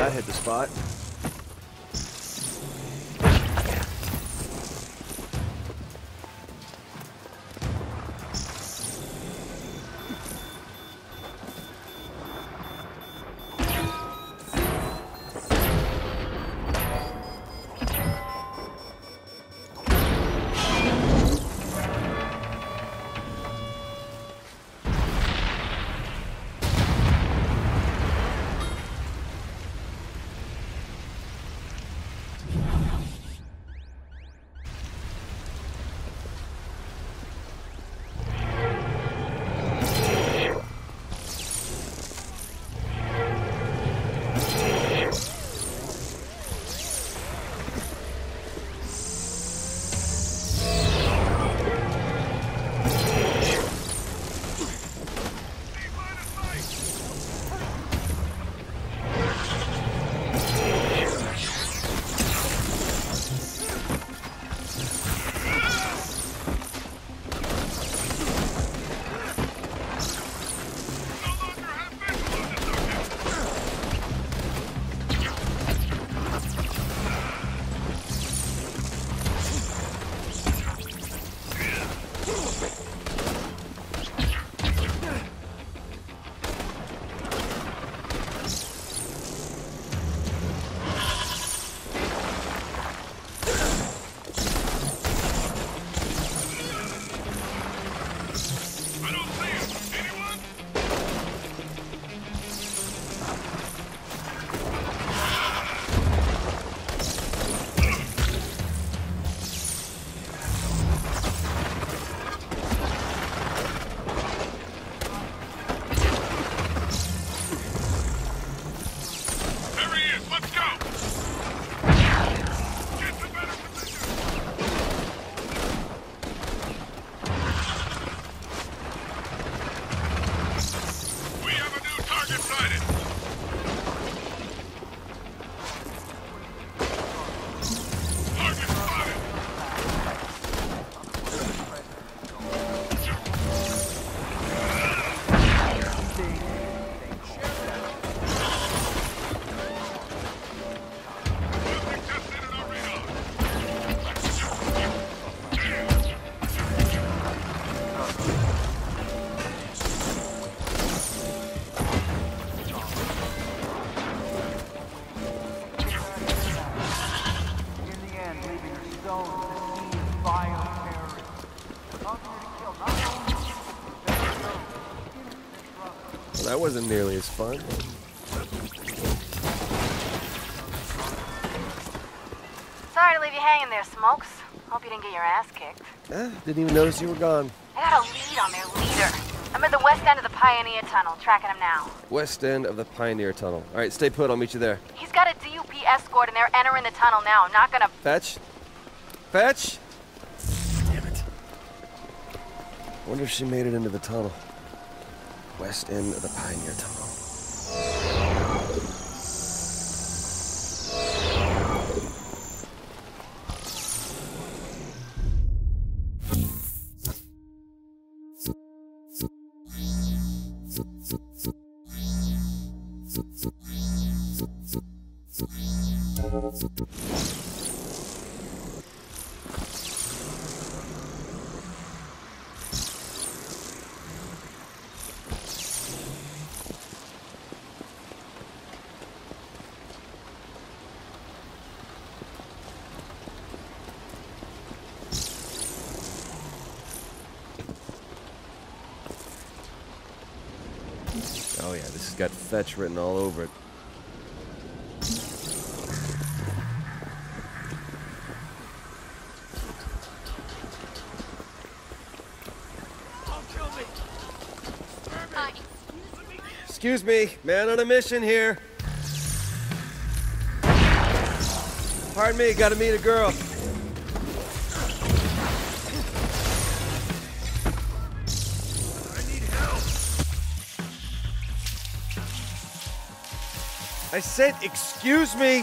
that hit the spot. That wasn't nearly as fun. Sorry to leave you hanging there, Smokes. Hope you didn't get your ass kicked. Didn't even notice you were gone. I got a lead on their leader. I'm at the west end of the Pioneer Tunnel, tracking him now. West end of the Pioneer Tunnel. All right, stay put. I'll meet you there. He's got a DUP escort and they're entering the tunnel now. I'm not gonna... Fetch? Fetch? Damn it. Wonder if she made it into the tunnel. West end of the Pioneer Tunnel. Oh yeah, this has got Fetch written all over it. Excuse me, man on a mission here. Pardon me, gotta meet a girl. I said, excuse me.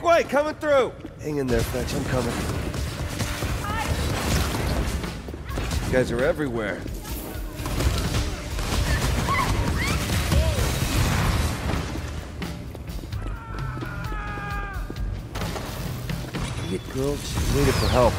way, coming through! Hang in there, Fetch, I'm coming. You guys are everywhere. Idiot girl, she waited for help.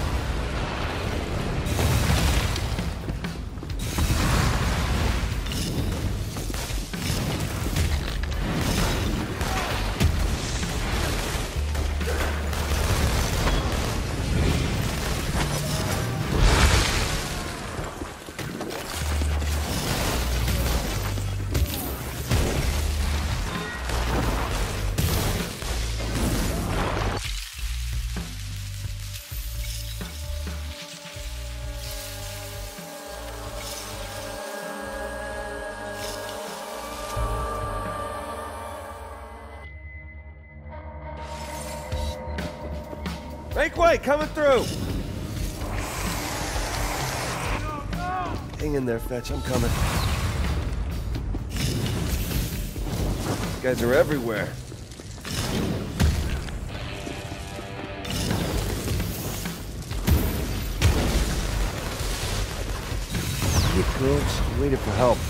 Make way, coming through! Hang in there, Fetch, I'm coming. You guys are everywhere. You girls, she waited for help.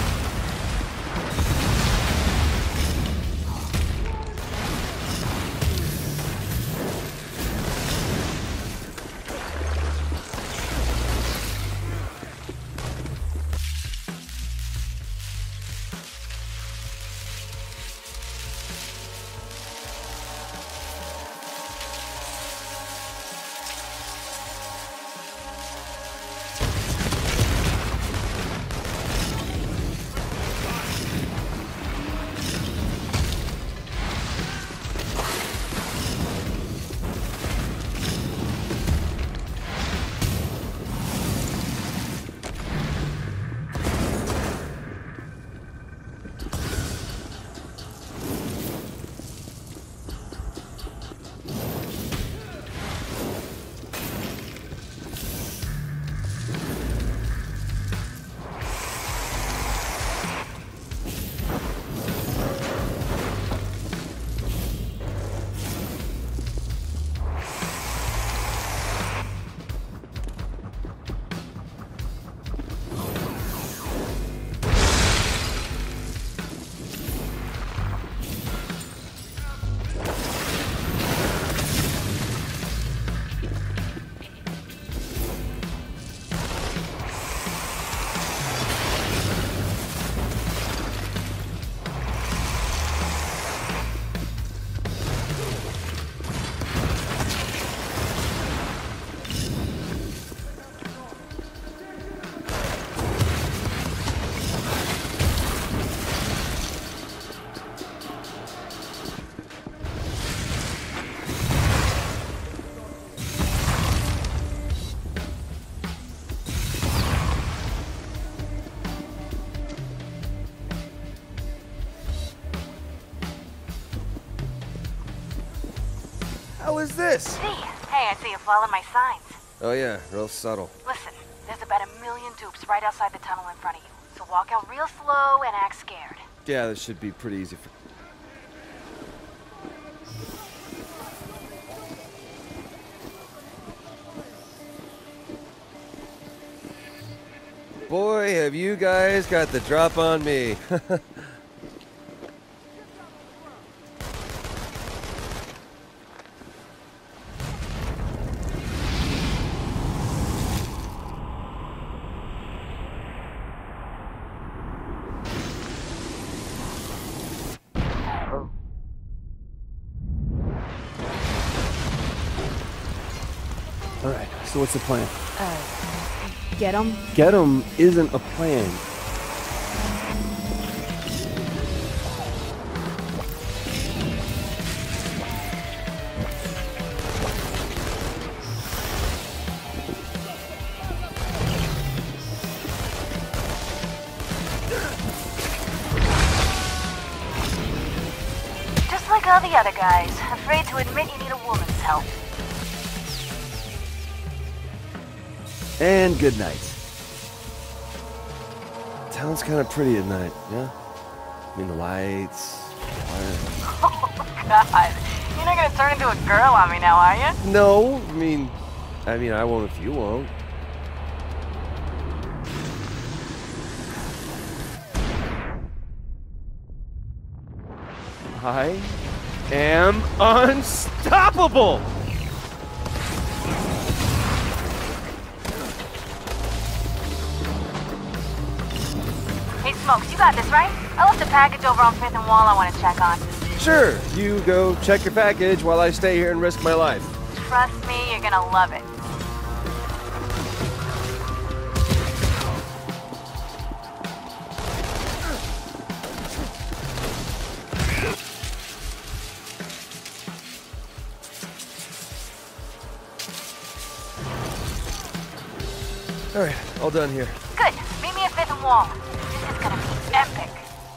How is this? Hey, I see you following my signs. Oh yeah, real subtle. Listen, there's about 1 million dupes right outside the tunnel in front of you. So walk out real slow and act scared. Yeah, this should be pretty easy for... Boy, have you guys got the drop on me. Alright, so what's the plan? Get him? Get him isn't a plan. Just like all the other guys, afraid to admit you need a woman's help. And good night. Town's kind of pretty at night, yeah? I mean, the lights, fire. Oh, God. You're not gonna turn into a girl on me now, are you? No, I mean, I won't if you won't. I am unstoppable! Hey, Smokes, you got this, right? I left a package over on 5th and Wall I want to check on. Sure, you go check your package while I stay here and risk my life. Trust me, you're gonna love it. Alright, all done here. Good. Meet me at 5th and Wall. This is gonna be epic.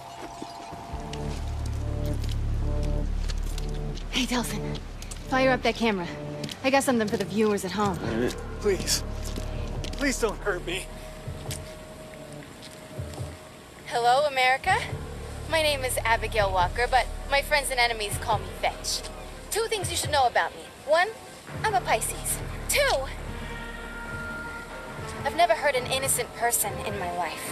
Hey, Delsin. Fire up that camera. I got something for the viewers at home. Please. Please don't hurt me. Hello, America? My name is Abigail Walker, but my friends and enemies call me Fetch. 2 things you should know about me. 1, I'm a Pisces. 2, I've never hurt an innocent person in my life.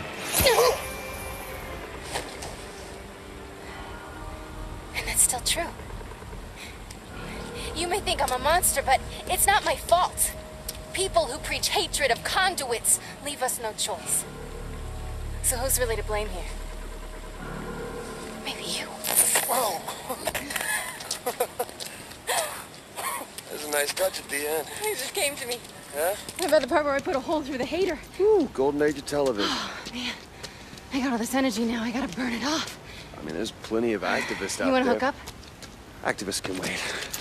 And that's still true. You may think I'm a monster, but it's not my fault. People who preach hatred of conduits leave us no choice. So who's really to blame here? Maybe you. Whoa. There's a nice touch at the end. It just came to me. Huh? What about the part where I put a hole through the hater? Ooh, golden age of television. Man, I got all this energy now. I gotta burn it off. I mean, there's plenty of activists out You wanna there. hook up? Activists can wait.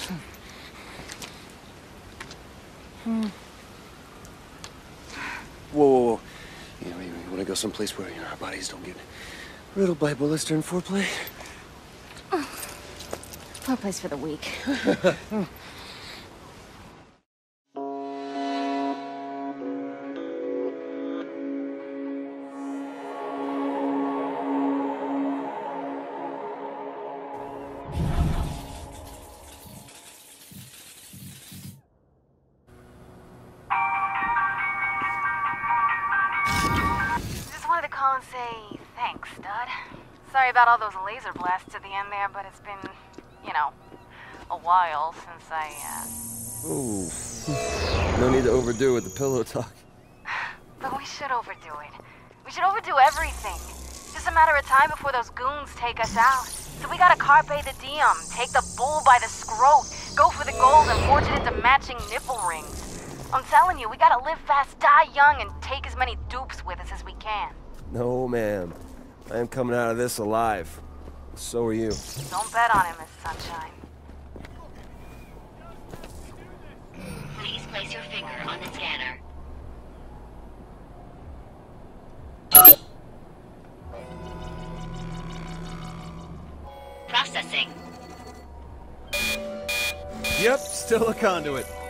Whoa. You wanna go someplace where our bodies don't get riddled by bullets during foreplay? No place for the weak. Just wanted to call and say thanks, Stud. Sorry about all those laser blasts at the end there, but it's been, you know, a while since Ooh. No need to overdo it with the pillow talk. But we should overdo it. We should overdo everything. Just a matter of time before those goons take us out. So we gotta carpe the diem, take the bull by the scrote, go for the gold and forge it into matching nipple rings. I'm telling you, we gotta live fast, die young, and take as many dupes with us as we can. No, ma'am. I am coming out of this alive. So are you. Don't bet on him, Miss Sunshine. Please place your finger on the scanner. Processing. Yep, still a conduit.